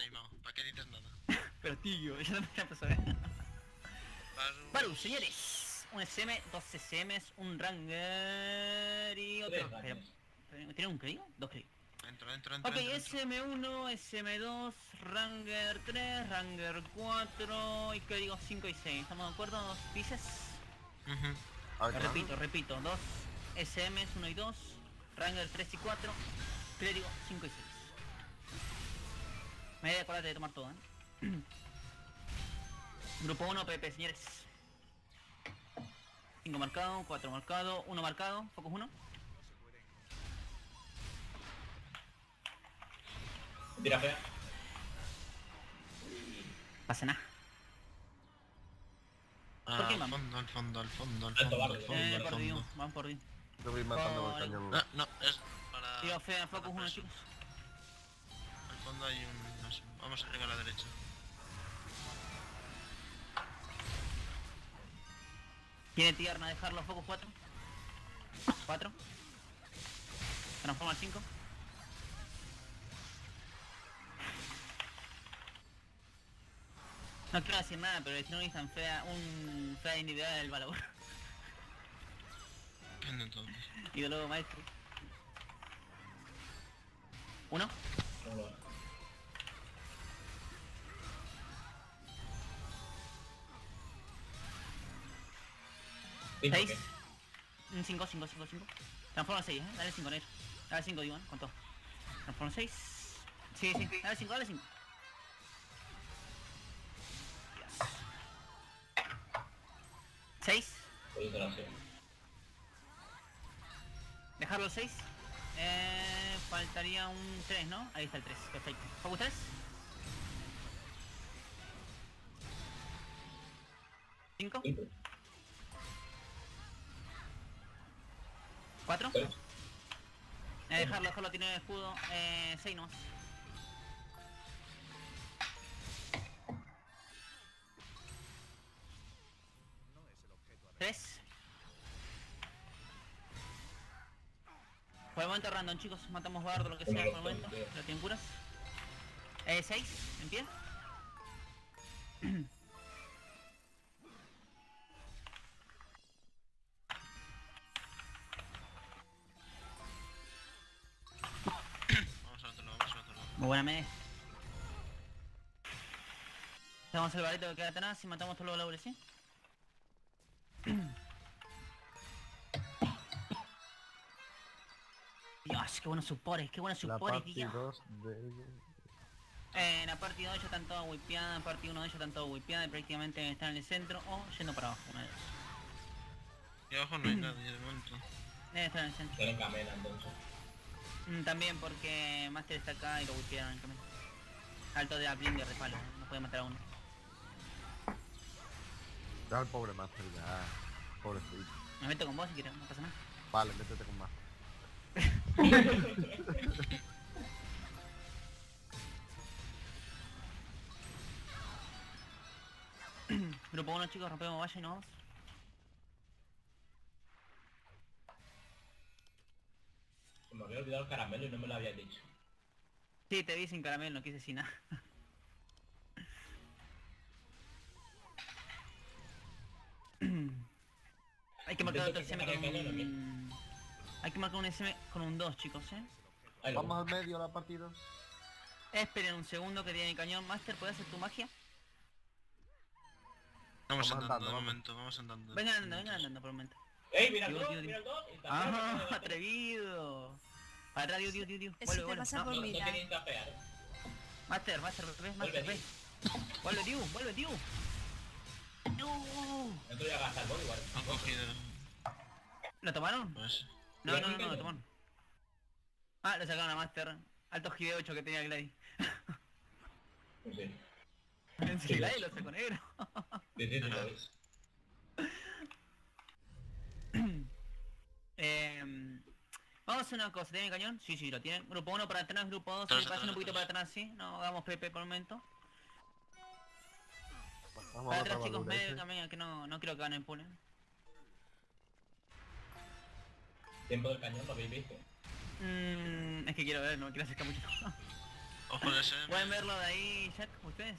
animado. ¿Para qué dices nada? Pero tío, ya no me empezó a ver. Baru, señores. Un SM, dos SMs, un Ranger y otro. ¿Tiene un crédito? Dos créditos. Entro. Ok, SM1, SM2, Ranger 3, Ranger 4 y código 5 y 6. ¿Estamos de acuerdo? ¿Dos pises? Repito, dos SMs 1 y 2, Ranger 3 y 4, clérigo 5 y 6. Me voy a acordar de tomar todo, Grupo 1, PP, señores. 5 marcado, 4 marcado, 1 marcado, focus 1. Tira fea. Pasa nada. ¿Por qué vamos? Al fondo. Por Dios, vamos por Dios. Lo voy matando con el cañón. No, es para... Tiro fea, focus 1, chicos. Al fondo hay un... no sé, vamos arriba a la derecha. ¿Tiene tierna dejarlo focus 4? 4. Transforma al 5. No quiero decir nada, pero si no necesitan un fea individual del valor. Depende entonces. Y de luego maestro. 1. Cinco, 6. ¿qué? 5. Transforma 6, dale 5, negro. Dale 5, digo, con todo. Transforma 6. Sí, dale 5, dale 5. 6. Dejarlo 6. Faltaría un 3, ¿no? Ahí está el 3, perfecto. ¿Focus 3? 5. 4. Dejarlo, tiene escudo. 6 nomás. ¿3? Por el momento random, chicos, matamos bardo, lo que sea por el momento. Lo tienen curas. 6, en pie. Vamos al otro lado. Muy buena media. Hacemos el barrito que queda atrás y matamos todos los labores, ¿sí? Dios, qué buenos supports, tío. En la partida 2 ya están todos wipeadas, en partida 1 de ellos están todos wipeadas y prácticamente están en el centro o yendo para abajo, una de dos. Y abajo no hay nadie de momento. Debe estar en el centro. Tienen camela entonces. También porque Master está acá y lo wipearon en el camino. Alto de Ablin de repalo, no puede matar a uno. Ya el pobre Master, ya. Pobrecito. Me meto con vos si quieres, no pasa nada. Vale, métete con Master. Grupo 1, chicos, rompemos valla y nos vamos. Me había olvidado el caramelo y no me lo había dicho. Sí, te vi sin caramelo, no quise sin nada. Hay que marcar otro SM con un... Hay que marcar un SM con un 2, chicos, Vamos al medio de la partida. Esperen un segundo que tiene el cañón. Master, ¿puedes hacer tu magia? Vamos andando, andando, de vamos. momento, vamos andando. Vengan andando por un momento. ¡Ey, mira el Digo, 2! digo, ¡Mira el 2! ¡Ah, atrevido! Para atrás, Diu. Eso te pasa por No mirar. quería tapear. Master, ve. Vuelve, Diu. ¡No! Entro ya a gastar body igual. Han cogido... ¿Lo tomaron? pues... No, lo tomaron. Ah, lo sacaron a Master. Alto GD 8 que tenía Gladys. Pues sí. Sí, Gladys lo sacó negro. Sí, lo ves. Vamos a hacer una cosa, ¿tienen cañón? Sí, lo tienen. Grupo 1 para atrás, grupo 2, Atrás, pasen un atrás, poquito para atrás. atrás, ¿sí? No hagamos PP por el momento. Vamos Para a atrás, matar chicos, al medio ese. también, que no creo que ganen pule. Tiempo del cañón, ¿lo habéis visto? Es que quiero ver, no me quiero acercar mucho. Oh, por SM. ¿Pueden verlo de ahí, Jack, ustedes?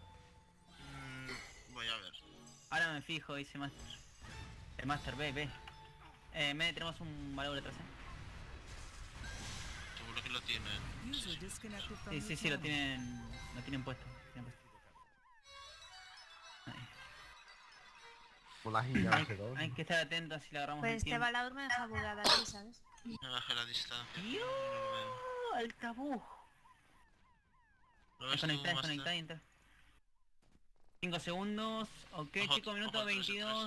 Voy a ver. Ahora me fijo, dice Master. El Master, ve. Tenemos un valor detrás, Seguro que lo tienen. Sí, lo tienen puesto. Ahí. Con la gilla hace dos. Hay que estar atentos si le agarramos Pues el este tiempo. balador me deja bugada aquí, ¿sabes? Me bajé la distancia. ¡Dios! ¡El tabú! ¿Lo ves tú, Desconectar, Master? desconectar y entrar. 5 segundos. Ok, Ojo, chicos, minuto ojo, 22.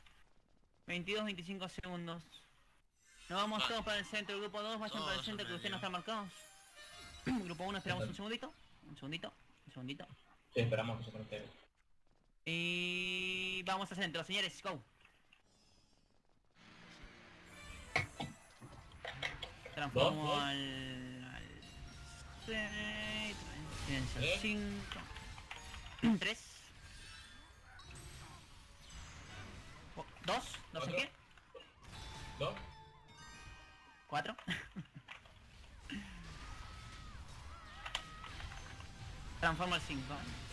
25 segundos. Nos vamos Vale. todos para el centro. Grupo 2, vayan para el Todos centro al que ustedes no medio. están marcados. Grupo 1, esperamos un segundito. Un segundito. Sí, esperamos que se conecte. Y vamos al centro, señores, go. Transformo Dos. al 6, silencio al 5, 3, 2, no sé Otro. qué, ¿Dos? 4. Transformo al 5.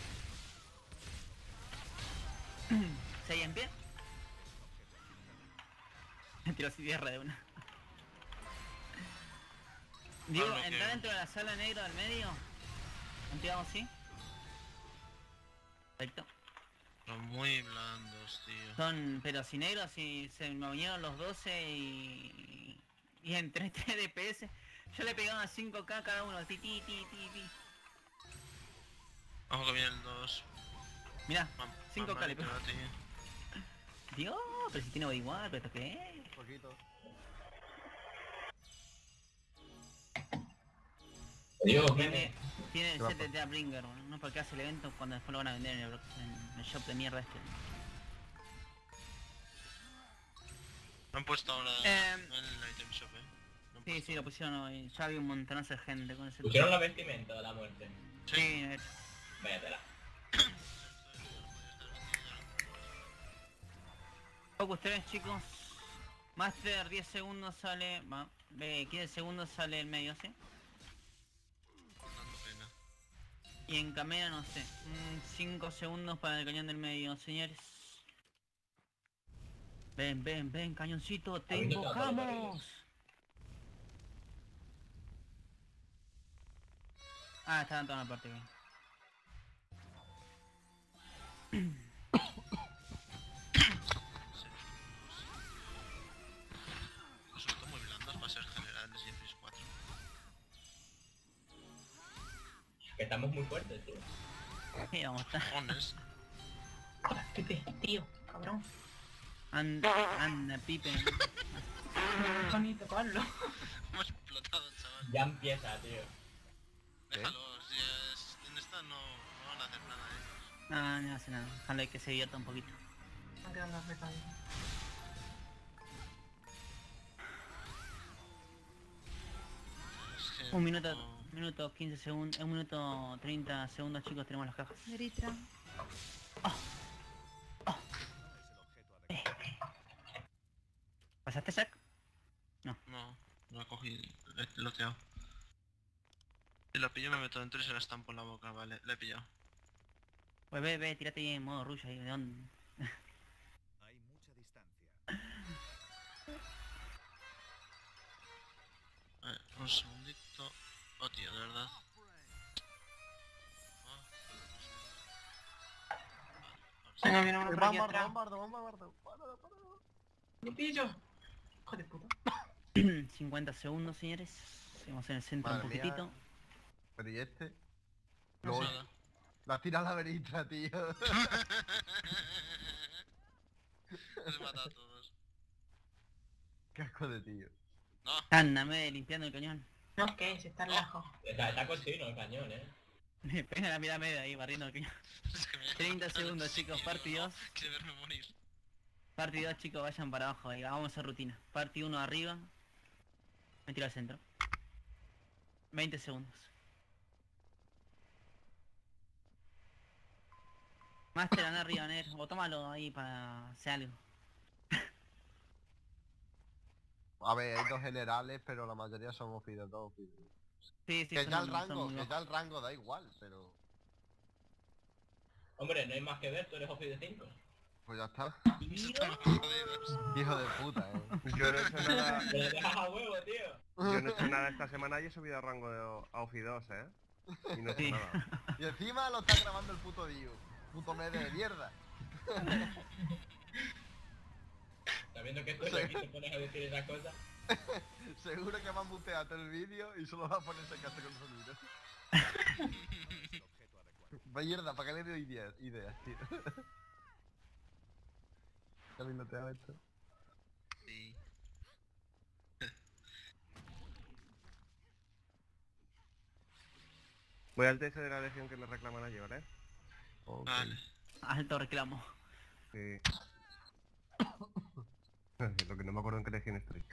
6 en pie. Tiro tierra de una. Digo, Pablo, entrar ¿qué? dentro de la sala negra del medio. Tiramos así. Perfecto. Son muy blandos, tío. Son, pero si negros, si se me unieron los 12 y entre 3 DPS. Yo le pegaba 5k cada uno. Ti. Ojo que viene el 2. Mirá, 5k le pego. tío. Dios, pero si tiene body igual, pero ¿esto qué es? Un poquito. Dios, Tiene el ¿Qué va a set de Bringer, no porque hace el evento cuando después lo van a vender en el shop de mierda este. Lo han puesto ahora Em, en el item shop, Lo han Sí, puesto. sí, lo pusieron hoy. Ya había un montonazo de gente con ese. pusieron la vestimenta de la muerte. Sí, Váyatela. poco ustedes, chicos. Master 10 segundos sale. 15 segundos sale el medio, ¿sí? Dando pena. Y en Camera, no sé. 5 segundos para el cañón del medio, señores. Ven, cañoncito, te Abriendo cada invocamos. Está en toda la parte bien. Resulta muy blandos para ser generales y FX 4. Que estamos muy fuertes, tío. Sí, vamos a estar. Cojones. Tío, cabrón. Anda, Pipe. Bonito, Pablo. Hemos explotado, chaval. Ya empieza, tío. Déjalos, si es... en esta no van a hacer nada ellos. No hace nada. Ojalá que se divierta un poquito. Me han quedado las recaídas. Es que Un minuto, no- minuto 15 segundos, 1 minuto 30 segundos, chicos, tenemos las cajas. Eritra. ¿Pasaste, Zack? No he cogido, he loteado. Si la pillo me meto dentro y se la estampo en la boca, vale, la he pillado. Pues ve, tírate ahí en modo rush ahí, ¿de dónde? Hay mucha distancia. A ver, un segundito. Oh tío, de verdad. Venga, viene uno por aquí Bombardo, atrás. bombardo. ¡Lo pillo! Hijo de puta. 50 segundos, señores. Seguimos en el centro Madre un mía. poquitito. Pero ¿y este? No Luego, sé nada. la tira a la verita, tío. Les mata a todos. Qué asco de tío. No, Ándame limpiando el cañón. No, ¿qué? Si está lejos. Está cochino el cañón, Me pega la mirada media ahí barriendo el cañón. es que me 30 segundos, chicos, party 2. Quiere verme morir. Party 2, chicos, vayan para abajo ahí. Vamos a hacer rutina. Party 1 arriba. Me tiro al centro. 20 segundos. Master, anda arriba, Ner. O tómalo ahí para hacer algo. A ver, hay dos generales, pero la mayoría somos pide 2, pide. Sí, sí, Que ya son el son rango, muy que bajos. ya el rango da igual, pero... Hombre, no hay más que ver, tú eres Ofi de 5. Pues ya está. Estamos jodidos. Hijo de puta, Yo no he hecho nada. Me lo dejas a huevo, tío. Yo no he hecho nada esta semana y he subido a rango a Ofi 2, Y no he hecho Sí. nada. Y encima lo está grabando el puto Dio. Puto medio de mierda. Sabiendo que esto es aquí te pones a decir esas cosas. Seguro que me han muteado todo el vídeo y solo va a ponerse caso con sonido. Objeto adecuado. Mierda, ¿para qué le doy ideas, tío? ¿Qué lindo te ha esto? Sí. Voy al TS de la legión que me reclaman ayer, Ok. Vale. Alto reclamo. Sí. Lo que no me acuerdo en qué legión estoy.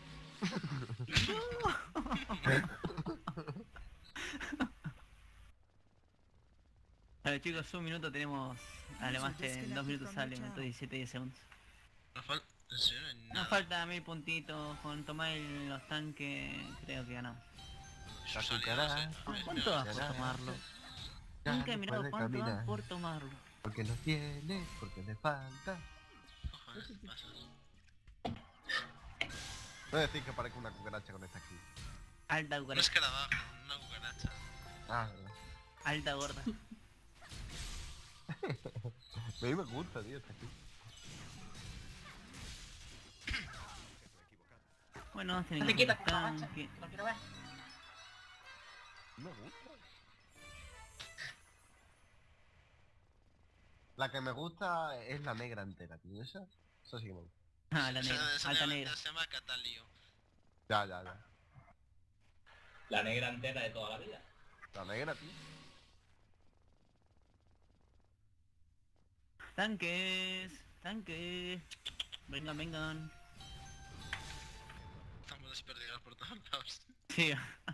Vale chicos, un minuto tenemos... Además en 2 minutos sale, minuto 17 10 segundos. No falta... En serio, no hay Nos nada. falta 1000 puntitos, con tomar los tanques creo que ganamos. Sus La aliados, cucaracha. Pues ¿Cuánto mira, vas por ya, tomarlo? Ya Nunca he no mirado puede cuánto vas caminar. por tomarlo. Porque no tiene, porque le falta. Joder, pasas. No decir que parezco una cucaracha con esta aquí. Alta Un cucaracha, escarabajo, una cucaracha. Ah, verdad. alta gorda. A mí me gusta, tío, esta aquí. Objeto equivocado. Bueno, tienen No te que quitas, ser cucaracha. tanque. Lo quiero ver. Me gusta. La que me gusta es la negra entera, tío. Esa sí que me gusta. Ah, la negra, alta negra. Se llama Catalio. Ya. La negra entera de toda la vida. La negra, tío. Tanques, tanques. Vengan, vengan. Estamos desperdigados por todos lados. Sí.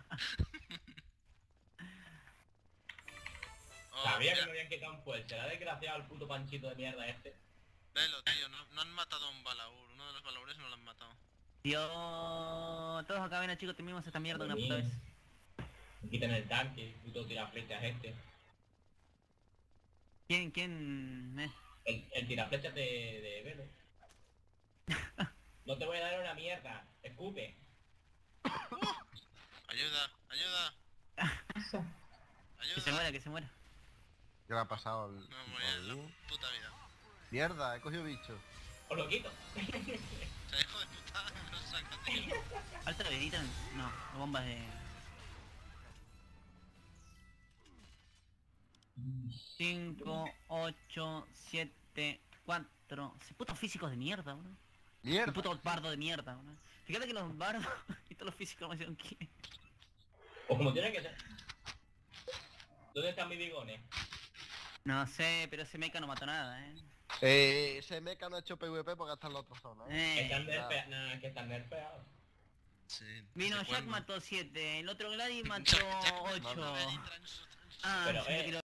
Oh, Sabía que mira, me habían quitado un fuel. ¿Será desgraciado el puto panchito de mierda este? velo, tío, no han matado a un balaur. Uno de los balaures no lo han matado. Dios. Todos acá ven, chicos, terminamos esta mierda una puta vez. Me quitan el tanque, puto tiraflechas este. ¿Quién? El tiraflechas de Velo. No te voy a dar una mierda. Escupe. Ayuda, ayuda, Que se ayuda. muera, que se muera. ¿Qué le ha pasado al... No me voy a la al- puta vida. Mierda, he cogido bicho. Os lo quito. O sea, hijo de puta, me lo saca, tío. Alta vedita, no, bombas de... 5, 8, 7, 4... Putos físicos de mierda, bro. Y Mierda. puto bardo de mierda, bro. Fíjate que los bardos y todos los físicos me hicieron kill. O como tiene que ser. ¿Dónde están mis bigones? No sé, pero ese mecha no mató nada, Ese mecha no ha hecho PvP porque está en la otra zona, Que están claro. nerfeados. Nah, que están nerfeados. Sí. Vino ¿desde Jack, cuándo? mató 7, el otro Gladys mató Jack, 8. no, no, ven y traen su- Ah, Pero, se me tiró